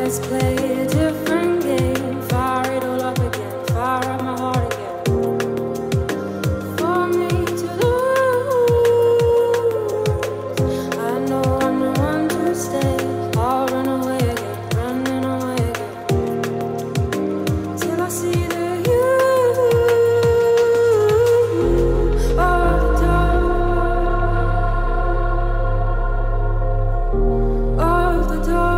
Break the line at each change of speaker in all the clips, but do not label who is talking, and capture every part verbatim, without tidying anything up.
Let's play a different game. Fire it all up again. Fire up my heart again. For me to lose, I know I'm the one to stay. I'll run away again, running away again, till I see the you of the door, of the door.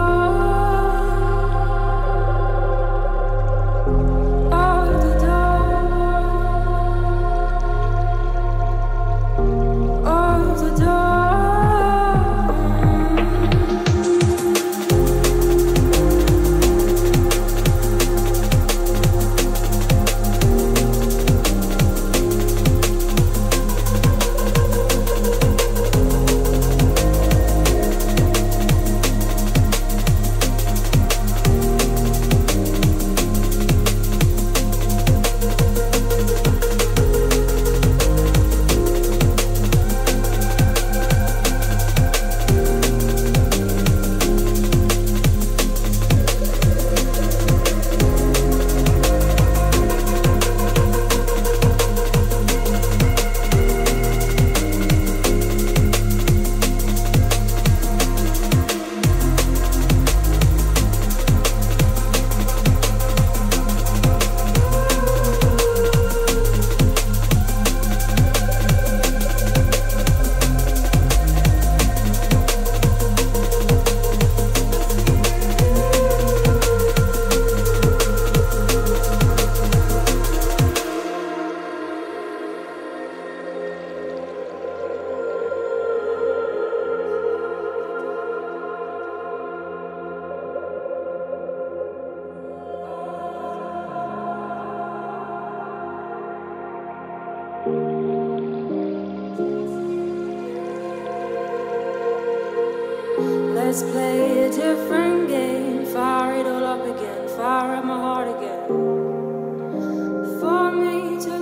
Let's play a different game. Fire it all up again. Fire up my heart again. For me to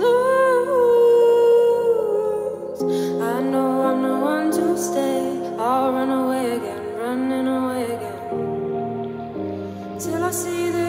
lose, I know I'm the one to stay. I'll run away again, running away again, till I see the